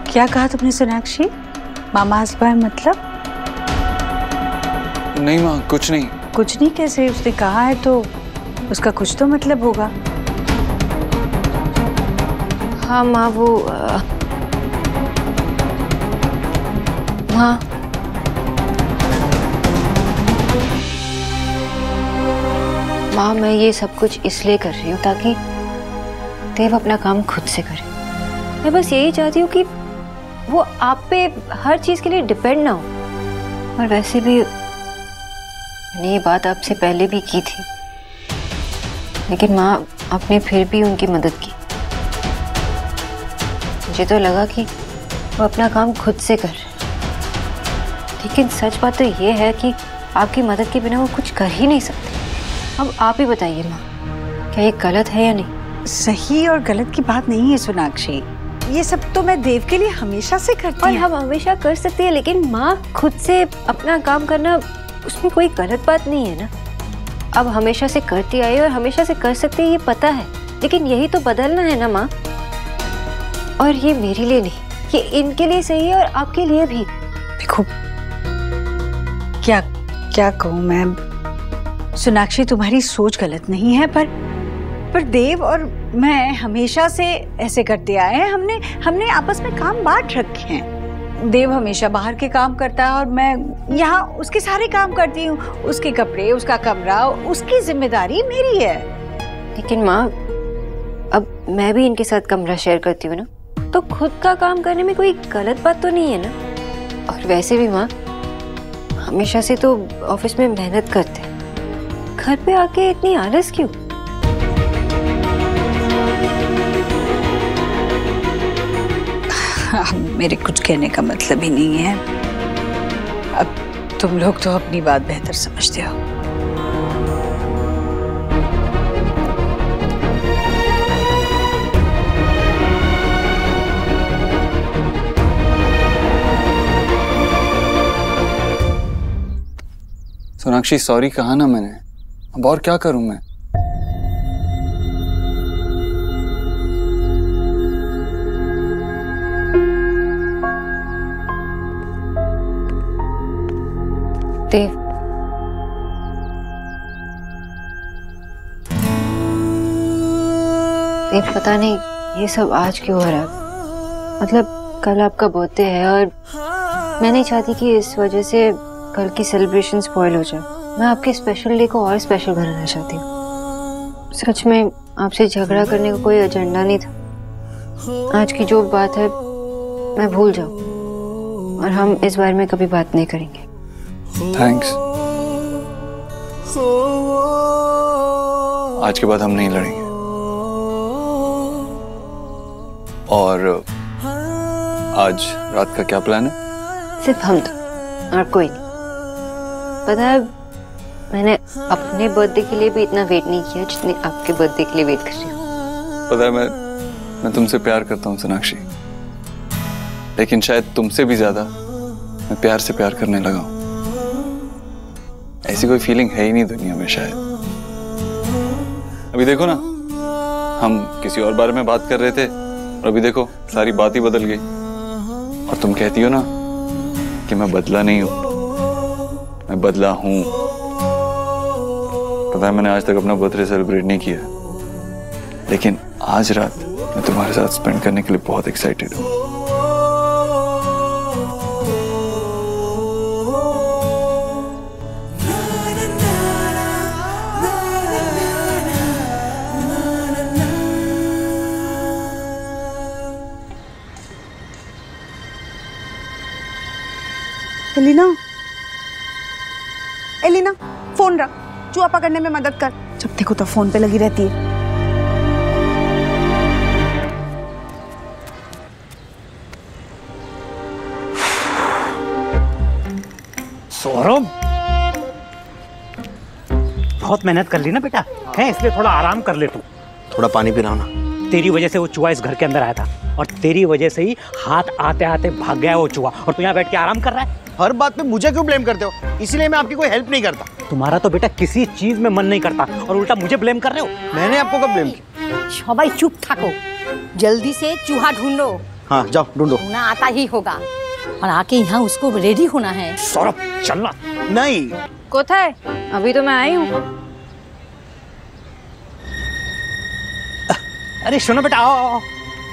क्या कहा तुमने सोनाक्षी? मामा हंसपाए मतलब? नहीं माँ, कुछ नहीं। कुछ नहीं कैसे? उसने कहा है तो उसका कुछ तो मतलब होगा। हाँ माँ, वो माँ, माँ मैं ये सब कुछ इसलिए कर रही हूँ ताकि देव अपना काम खुद से करे। मैं बस यही चाहती हूँ कि वो आप पे हर चीज के लिए डिपेंड ना हो। और वैसे भी मैंने ये बात आपसे पहले भी की थी, लेकिन माँ आपने फिर भी उनकी मदद की। मुझे तो लगा कि वो अपना काम खुद से कर रहे हैं, लेकिन सच बात तो ये है कि आपकी मदद के बिना वो कुछ कर ही नहीं सकते। अब आप ही बताइए माँ, क्या ये गलत है या नहीं? सही और गलत की बात नहीं है सोनाक्षी, ये सब तो मैं देव के लिए हमेशा से करती हूँ। और हम हमेशा कर सकते हैं, लेकिन माँ खुद से अपना काम करना, उसमें कोई गलत बात नहीं है ना। अब हमेशा से करती आई और हमेशा से कर सकते हैं, ये पता है, लेकिन यही तो बदलना है ना माँ। और ये मेरे लिए नहीं, ये इनके लिए सही है और आपके लिए भी। देखो क्या क्या कहूँ मैं, सोनाक्षी तुम्हारी सोच गलत नहीं है, पर देव और मैं हमेशा से ऐसे करते आए हैं। हमने आपस में काम बांट रखे हैं। देव हमेशा बाहर के काम करता है और मैं यहाँ उसके सारे काम करती हूँ। उसके कपड़े, उसका कमरा, उसकी जिम्मेदारी मेरी है। लेकिन माँ अब मैं भी इनके साथ कमरा शेयर करती हूँ ना, तो खुद का काम करने में कोई गलत बात तो नहीं है ना। और वैसे भी माँ हमेशा से तो ऑफिस में मेहनत करते हैं, घर पे आके इतनी आलस क्यों? मेरे कुछ कहने का मतलब ही नहीं है। अब तुम लोग तो अपनी बात बेहतर समझते हो। सोनाक्षी सॉरी कहा ना मैंने, अब और क्या करूं मैं? देव, देव पता नहीं ये सब आज क्यों हो रहा है। मतलब कल आपका बर्थडे है और मैं नहीं चाहती कि इस वजह से कल की सेलिब्रेशन स्पॉइल हो जाए। मैं आपके स्पेशल डे को और स्पेशल बनाना चाहती हूँ। सच में आपसे झगड़ा करने का कोई एजेंडा नहीं था। आज की जो बात है मैं भूल जाऊँ और हम इस बारे में कभी बात नहीं करेंगे। थैंक्स। आज के बाद हम नहीं लड़ेंगे। और आज रात का क्या प्लान है? सिर्फ हम दो और कोई नहीं। पता है मैंने अपने बर्थडे के लिए भी इतना वेट नहीं किया जितने आपके बर्थडे के लिए वेट कर रही हूँ। पता है मैं तुमसे प्यार करता हूँ सोनाक्षी, लेकिन शायद तुमसे भी ज्यादा मैं प्यार से प्यार करने लगा हूँ। ऐसी कोई फीलिंग है ही नहीं दुनिया में शायद। अभी देखो ना, हम किसी और बारे में बात कर रहे थे और अभी देखो सारी बात ही बदल गई। और तुम कहती हो ना कि मैं बदला नहीं हूं, मैं बदला हूं। पता है मैंने आज तक अपना बर्थडे सेलिब्रेट नहीं किया, लेकिन आज रात मैं तुम्हारे साथ स्पेंड करने के लिए बहुत एक्साइटेड हूं। एलिना, फोन रख, चूहा पकड़ने में मदद कर। जब देखो तो फोन पे लगी रहती है। सौरभ, बहुत मेहनत कर ली ना बेटा, है इसलिए थोड़ा आराम कर ले तू। थोड़ा पानी पिलाओ ना। तेरी वजह से वो चूहा इस घर के अंदर आया था और तेरी वजह से ही हाथ आते आते भाग गया वो चूहा, और तू यहाँ बैठ के आराम कर रहा है। हर बात पे मुझे क्यों ब्लेम करते हो? इसीलिए मैं आपकी कोई हेल्प नहीं करता। तुम्हारा तो बेटा किसी चीज में मन नहीं करता और उल्टा मुझे ब्लेम कर रहे हो। मैंने आपको कब ब्लेम किया? সবাই চুপ থাকো, जल्दी से चूहा ढूंढो। हाँ जाओ ढूंढो। ना आता ही होगा और आके यहाँ उसको रेडी होना है। सौरभ चलना। नहीं कोথায়? अभी तो मैं आई हूँ। अरे सुनो बेटा, आओ आओ।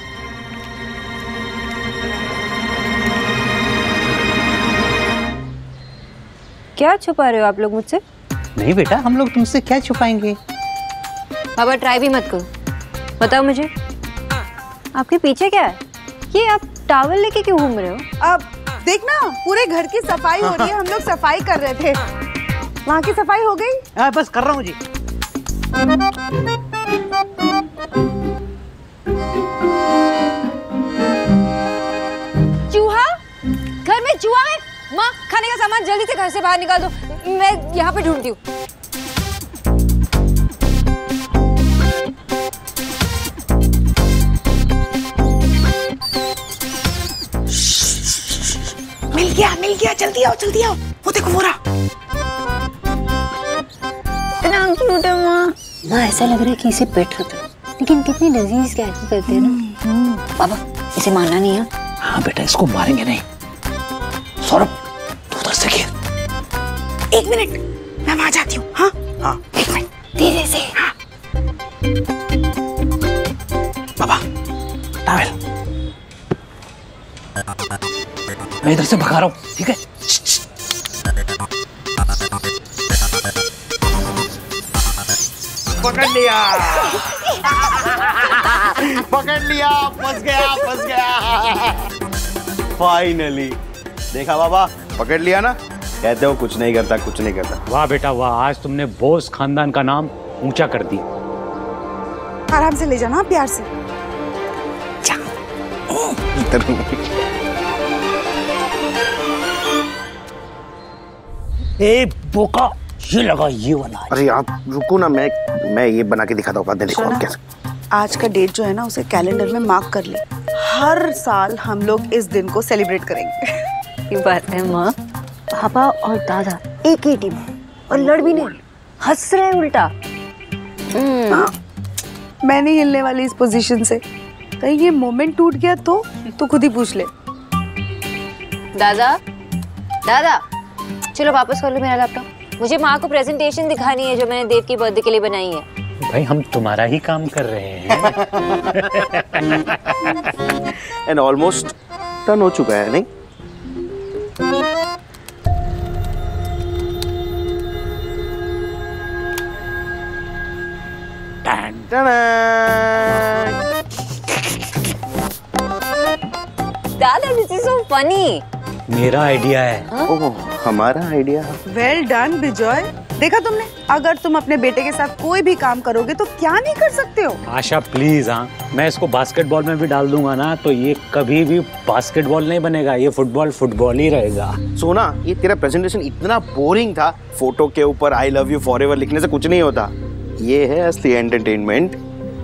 क्या छुपा रहे हो आप लोग मुझसे? नहीं बेटा, हम लोग तुमसे क्या छुपाएंगे। बाबा ट्राई भी मत करो, बताओ मुझे आपके पीछे क्या है? ये आप टॉवल लेके क्यों घूम रहे हो? अब देखना, पूरे घर की सफाई हो रही है। हम लोग सफाई कर रहे थे। वहाँ की सफाई हो गई? बस कर रहा हूँ जी। चूहा? घर में चूहा है? माँ, खाने का सामान जल्दी से घर से बाहर निकाल दो, मैं यहाँ पे ढूंढती हूँ। मिल गया, जल्दी आओ, वो देखो वो रहा। इतना क्यूट है माँ। माँ ऐसा लग रहा है कि इसे पेट होता है, लेकिन कितनी लजीज कैसे करते हैं ना। बाबा इसे मारना नहीं है। हाँ बेटा, इसको मारेंगे नहीं। सौरभ तू उधर से खेल। 1 मिनट, मैं वहां जाती हूँ। हाँ हाँ 1 मिनट, धीरे से। हाँ बाबा टॉवेल, मैं इधर से भगा रहा हूँ, ठीक है? पकड़ लिया पकड़ लिया, फंस गया। फाइनली देखा बाबा, पकड़ लिया ना। कहते हो कुछ नहीं करता। वाह बेटा वाह, आज तुमने बोस खानदान का नाम ऊंचा कर दिया। आराम से ले जाना, प्यार से। ए बोका, ये लगा, ये वाला। अरे आप रुको ना, मैं ये बना के दिखाता हूँ। देखो आप कैसे। आज का डेट जो है ना, उसे कैलेंडर में मार्क कर ले। हर साल हम लोग इस दिन को सेलिब्रेट करेंगे। ये बात है माँ, पापा और दादा एक ही टीम और लड़ भी नहीं, हंस रहे उल्टा। मैं नहीं हिलने वाली इस पोजीशन से। कहीं ये मोमेंट टूट गया तो खुद ही पूछ ले। दादा चलो वापस कर लो मेरा लैपटॉप। मुझे माँ को प्रेजेंटेशन दिखानी है जो मैंने देव की बर्थडे के लिए बनाई है। भाई हम तुम्हारा ही काम कर रहे हैं। एंड ऑलमोस्ट टर्न हो चुका है, नहीं? दादा दिस इज सो फनी। मेरा आइडिया है। ओह, हमारा आइडिया। Well done Bijoy. देखा तुमने, अगर तुम अपने बेटे के साथ कोई भी काम करोगे तो क्या नहीं कर सकते हो। आशा प्लीज, हाँ मैं इसको बास्केटबॉल में भी डाल दूंगा ना, तो ये कभी भी बास्केटबॉल नहीं बनेगा, ये फुटबॉल ही रहेगा। सोना, ये तेरा प्रेजेंटेशन इतना बोरिंग था। फोटो के ऊपर आई लव यू फॉरएवर लिखने से कुछ नहीं होता। ये है असली entertainment.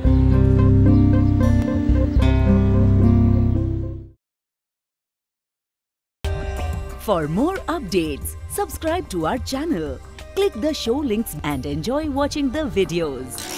For more updates, subscribe to our channel, click the show links and enjoy watching the videos.